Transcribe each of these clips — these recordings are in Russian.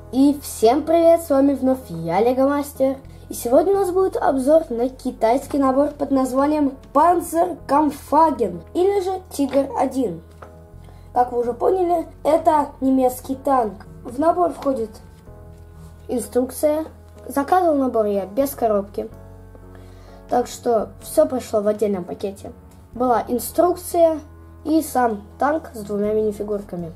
И всем привет, с вами вновь я, Лего Мастер. И сегодня у нас будет обзор на китайский набор под названием Panzerkampfwagen, или же Тигр-1. Как вы уже поняли, это немецкий танк. В набор входит инструкция. Заказывал набор я без коробки, так что все пришло в отдельном пакете. Была инструкция и сам танк с двумя минифигурками.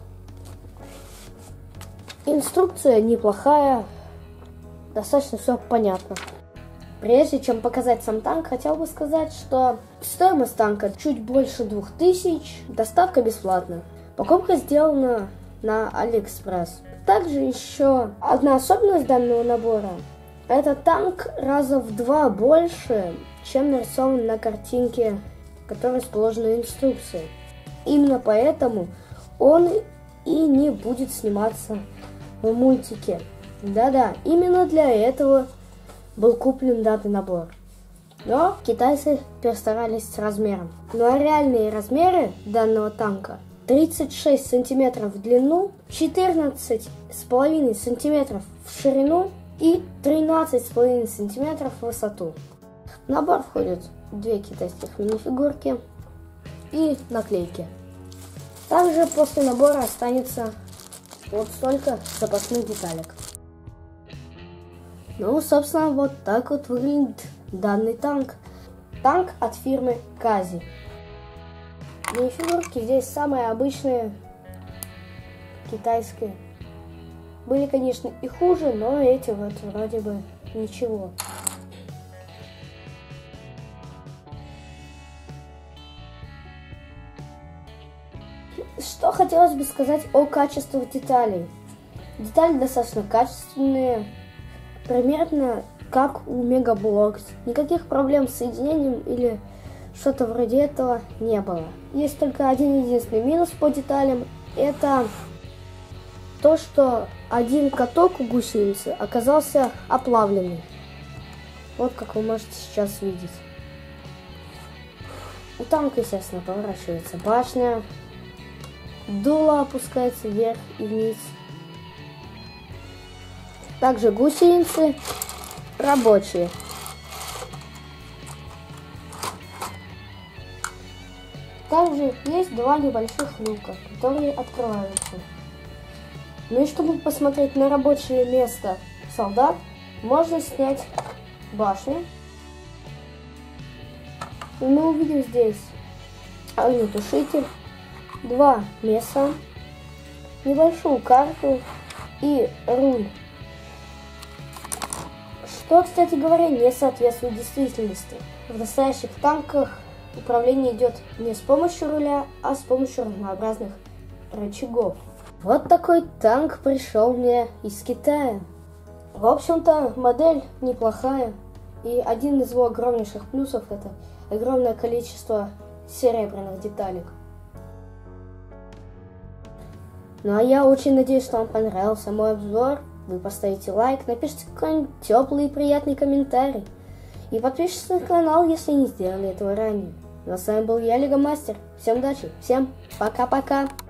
Инструкция неплохая, достаточно все понятно. Прежде чем показать сам танк, хотел бы сказать, что стоимость танка чуть больше 2000, доставка бесплатная. Покупка сделана на Алиэкспресс. Также еще одна особенность данного набора. Этот танк раза в 2 больше, чем нарисован на картинке, которая расположена в инструкции. Именно поэтому он и не будет сниматься в мультике. Да-да, именно для этого был куплен данный набор. Но китайцы перестарались с размером. Ну а реальные размеры данного танка 36 сантиметров в длину, 14,5 сантиметров в ширину и 13,5 сантиметров в высоту. В набор входят 2 китайских минифигурки и наклейки. Также после набора останется вот столько запасных деталек. Ну, собственно, вот так вот выглядит данный танк. Танк от фирмы Кази. Минифигурки здесь самые обычные, китайские. Были, конечно, и хуже, но эти вот вроде бы ничего. Что хотелось бы сказать о качестве деталей. Детали достаточно качественные, примерно как у Мегаблокс. Никаких проблем с соединением или что-то вроде этого не было. Есть только один единственный минус по деталям. Это то, что один каток у гусеницы оказался оплавленный. Вот как вы можете сейчас видеть. У танка, естественно, поворачивается башня. Дуло опускается вверх и вниз. Также гусеницы рабочие. Также есть 2 небольших люка, которые открываются. Ну и чтобы посмотреть на рабочее место солдат, можно снять башню. И мы увидим здесь огнетушитель, 2 меса, небольшую карту и руль. Что, кстати говоря, не соответствует действительности. В настоящих танках управление идет не с помощью руля, а с помощью разнообразных рычагов. Вот такой танк пришел мне из Китая. В общем-то, модель неплохая. И один из его огромнейших плюсов — это огромное количество серебряных деталек. Ну а я очень надеюсь, что вам понравился мой обзор. Вы поставите лайк, напишите какой-нибудь теплый и приятный комментарий. И подпишитесь на канал, если не сделали этого ранее. Ну а с вами был я, Лего Мастер. Всем удачи, всем пока-пока.